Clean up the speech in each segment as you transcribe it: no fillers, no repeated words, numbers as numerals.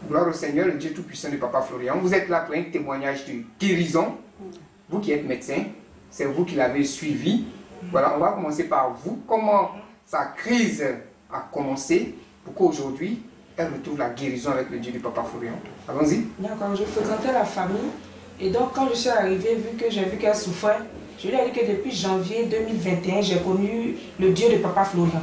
Gloire au Seigneur, le Dieu Tout-Puissant de Papa Florian. Vous êtes là pour un témoignage de guérison. Vous qui êtes médecin, c'est vous qui l'avez suivi. Voilà, on va commencer par vous. Comment sa crise a commencé pour qu'aujourd'hui, elle retrouve la guérison avec le Dieu de Papa Florian. Allons-y. D'accord, je fréquentais la famille. Et donc, quand je suis arrivée, j'ai vu qu'elle souffrait, je lui ai dit que depuis janvier 2021, j'ai connu le Dieu de Papa Florian.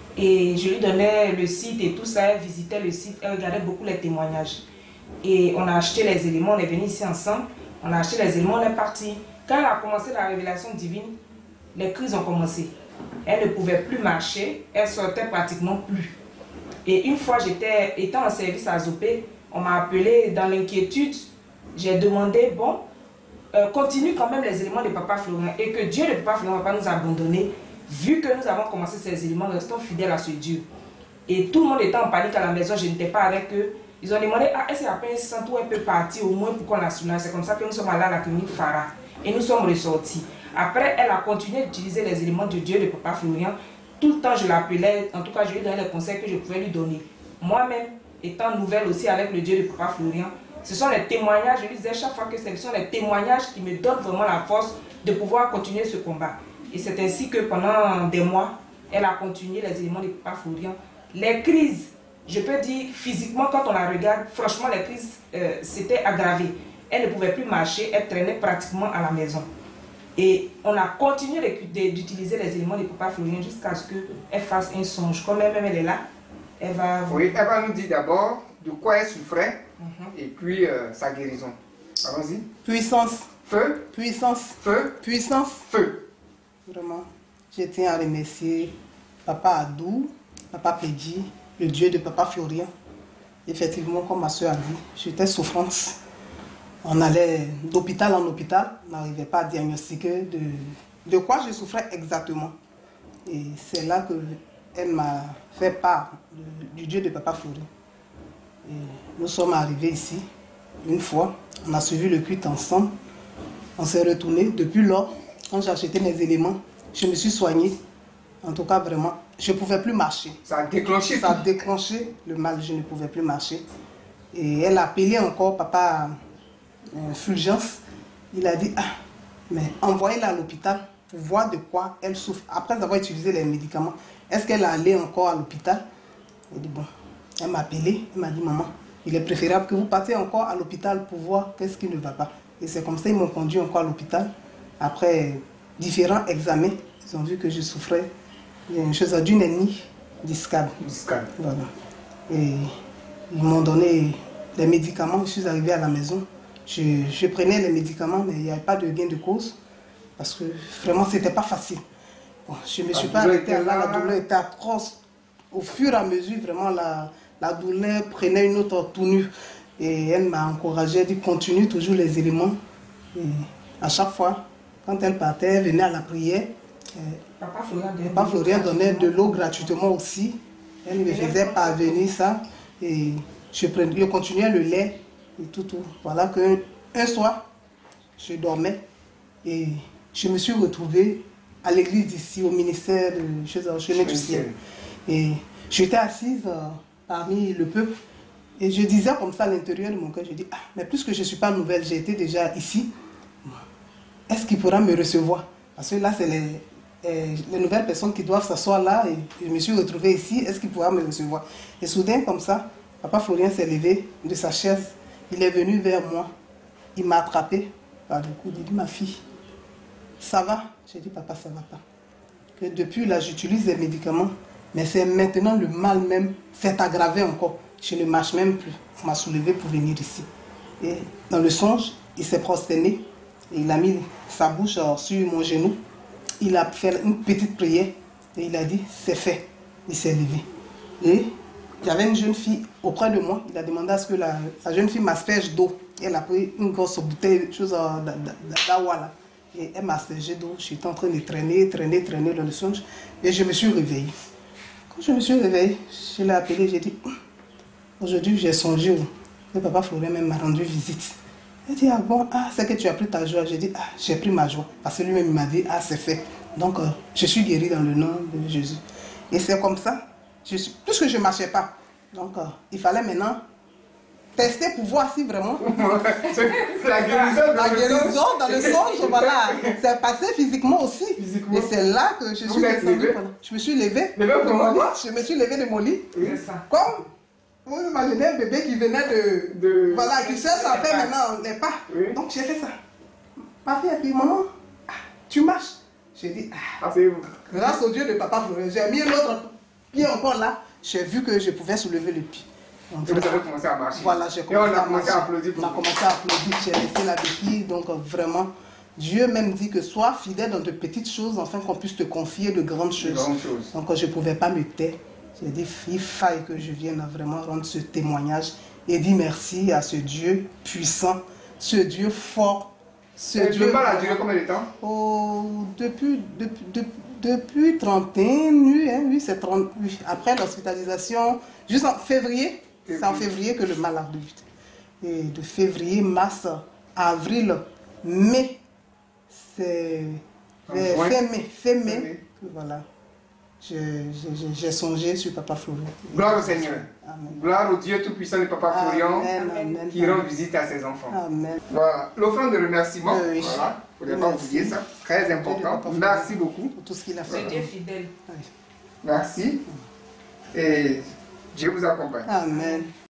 Et je lui donnais le site et tout ça, elle visitait le site, elle regardait beaucoup les témoignages. Et on a acheté les éléments, on est venus ici ensemble, on a acheté les éléments, on est parti. Quand elle a commencé la révélation divine, les crises ont commencé. Elle ne pouvait plus marcher, elle sortait pratiquement plus. Et une fois, étant en service à Zopé, on m'a appelé dans l'inquiétude. J'ai demandé, bon, continue quand même les éléments de Papa Florian et que Dieu de Papa Florian ne va pas nous abandonner. Vu que nous avons commencé ces éléments, restons fidèles à ce Dieu. Et tout le monde était en panique à la maison, je n'étais pas avec eux. Ils ont demandé, ah, est-ce qu'il n'y a pas un centre où elle peut partir au moins pour qu'on la soulage? C'est comme ça que nous sommes allés à la clinique Farah et nous sommes ressortis. Après, elle a continué d'utiliser les éléments de Dieu de Papa Florian. Tout le temps, je l'appelais, en tout cas, je lui donnais les conseils que je pouvais lui donner. Moi-même, étant nouvelle aussi avec le Dieu de Papa Florian, ce sont les témoignages, je lui disais chaque fois que ce sont les témoignages qui me donnent vraiment la force de pouvoir continuer ce combat. Et c'est ainsi que pendant des mois, elle a continué les éléments de Papa Florian. Les crises, je peux dire physiquement, quand on la regarde, franchement, les crises s'étaient aggravées. Elle ne pouvait plus marcher, elle traînait pratiquement à la maison. Et on a continué d'utiliser les éléments de Papa Florian jusqu'à ce qu'elle fasse un songe. Comme elle-même, elle est là, elle va... Oui, elle va nous dire d'abord de quoi elle souffrait et puis sa guérison. Allons-y. Puissance. Feu. Puissance. Feu. Puissance. Feu. Vraiment, je tiens à remercier Papa Adou, Papa Pédi, le Dieu de Papa Florian. Effectivement, comme ma soeur a dit, j'étais souffrante. On allait d'hôpital en hôpital, on n'arrivait pas à diagnostiquer de quoi je souffrais exactement. Et c'est là qu'elle m'a fait part du Dieu de Papa Florian. Et nous sommes arrivés ici, une fois, on a suivi le culte ensemble, on s'est retourné. Depuis lors, quand j'ai acheté mes éléments, je me suis soignée. En tout cas, vraiment, je ne pouvais plus marcher. Ça a déclenché Ça a déclenché le mal, je ne pouvais plus marcher. Et elle a appelé encore Papa Fulgence. Il a dit, ah, mais envoyez-la à l'hôpital pour voir de quoi elle souffre. Après avoir utilisé les médicaments, est-ce qu'elle allait encore à l'hôpital? Elle dit, bon, elle m'a appelé, elle m'a dit, maman, il est préférable que vous partiez encore à l'hôpital pour voir qu'est-ce qui ne va pas. Et c'est comme ça qu'ils m'ont conduit encore à l'hôpital. Après différents examens, ils ont vu que je souffrais d'une chose d'une hernie discale. Voilà. Et ils m'ont donné les médicaments. Je suis arrivée à la maison. Je prenais les médicaments, mais il n'y avait pas de gain de cause. Parce que vraiment, ce n'était pas facile. Bon, je ne me suis pas arrêtée là. La douleur était atroce. Au fur et à mesure, vraiment, la douleur prenait une autre tournure. Et elle m'a encouragée, elle dit continue toujours les éléments. Et à chaque fois, quand elle partait, elle venait à la prière. Papa Florian donnait de l'eau gratuitement aussi. Elle me faisait parvenir ça. Et je continuais le lait et tout. Voilà qu'un soir, je dormais et je me suis retrouvée à l'église d'ici, au ministère de Chemin du Ciel. Et j'étais assise parmi le peuple. Et je disais comme ça à l'intérieur de mon cœur, je dis, ah, mais puisque je ne suis pas nouvelle, j'ai été déjà ici, est-ce qu'il pourra me recevoir? Parce que là, c'est les nouvelles personnes qui doivent s'asseoir là, et je me suis retrouvée ici, est-ce qu'il pourra me recevoir? Et soudain, comme ça, Papa Florian s'est levé de sa chaise, il est venu vers moi, il m'a attrapé par le cou, il dit, ma fille, ça va? J'ai dit, papa, ça ne va pas. Que depuis là, j'utilise les médicaments, mais c'est maintenant le mal même s'est aggravé encore. Je ne marche même plus. On m'a soulevé pour venir ici. Et dans le songe, il s'est prosterné. Et il a mis sa bouche sur mon genou. Il a fait une petite prière. Et il a dit, c'est fait. Il s'est levé. Et il y avait une jeune fille auprès de moi. Il a demandé à ce que la jeune fille m'asperge d'eau. Elle a pris une grosse bouteille, chose d'awa là. Et elle m'a aspergé d'eau. J'étais en train de traîner dans le songe. Et je me suis réveillée. Quand je me suis réveillée, je l'ai appelé, j'ai dit, aujourd'hui, j'ai songé où Papa Florian m'a rendu visite. Il dit, ah bon, ah, c'est que tu as pris ta joie. J'ai dit, ah, j'ai pris ma joie. Parce que lui-même m'a dit, ah, c'est fait. Donc, je suis guérie dans le nom de Jésus. Et c'est comme ça, puisque je ne marchais pas. Donc, il fallait maintenant tester pour voir si vraiment La guérison, la guérison dans le songe, voilà, c'est passé physiquement aussi. Physiquement. Et c'est là que je suis êtes descendue. levé? Voilà. Je me suis levée Levé de mon lit. comment? Je me suis levée de mon lit. C'est ça. Comme vous imaginez un bébé qui venait voilà, qui cherche à faire maintenant les pas. Oui. Donc j'ai fait ça. Papi, et puis maman, tu marches. J'ai dit, Asseyez-vous. grâce au Dieu de papa Florent, j'ai mis l'autre pied encore là. J'ai vu que je pouvais soulever le pied. Donc, Et vous avez commencé à marcher. voilà, j'ai Et on commencé a à commencé marcher. à applaudir pour On a vous. commencé à applaudir, j'ai laissé la béquille. Donc vraiment, Dieu même dit que sois fidèle dans de petites choses afin qu'on puisse te confier de grandes Des choses. grandes choses. Donc je ne pouvais pas me taire. J'ai dit, il faille que je vienne vraiment rendre ce témoignage et dire merci à ce Dieu puissant, ce Dieu fort, ce Et Dieu... le bal a duré combien de temps? Oh, depuis 31 nuits, hein, oui, c'est 30 nuits. Après l'hospitalisation, juste en février, c'est en février que le mal a débuté. Et de février, mars, avril, mai, c'est fin mai, que voilà. J'ai songé sur Papa Florian. Gloire au Seigneur. Amen. Gloire au Dieu Tout-Puissant de Papa Florian Amen, amen, qui rend visite à ses enfants. Amen. Voilà, l'offrande de remerciement, Oui. voilà, il ne faut pas Merci. oublier ça, très important. Merci beaucoup. Pour tout ce qu'il a C'est fait. Dieu fidèle. Oui. Merci. Et Dieu vous accompagne. Amen.